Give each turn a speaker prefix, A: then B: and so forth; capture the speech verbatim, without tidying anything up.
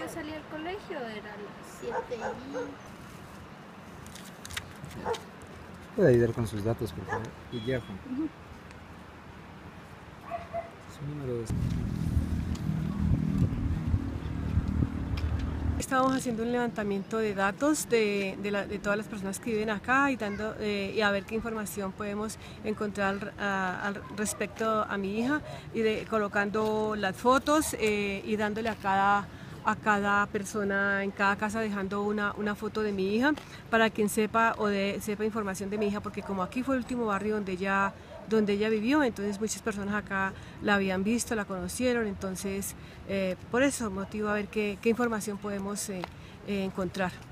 A: yo salí al colegio era a las siete y...
B: Puede ayudar con sus datos, por favor. Y ya, Juan.
A: Uh-huh.
B: Su número es...
C: Estamos haciendo un levantamiento de datos de, de, la, de todas las personas que viven acá y, dando, eh, y a ver qué información podemos encontrar a, a, respecto a mi hija, y de, colocando las fotos eh, y dándole a cada, a cada persona en cada casa, dejando una, una foto de mi hija para quien sepa o de, sepa información de mi hija, porque como aquí fue el último barrio donde ella, donde ella vivió, entonces muchas personas acá la habían visto, la conocieron, entonces eh, por eso motivo a ver qué, qué información podemos eh, eh, encontrar.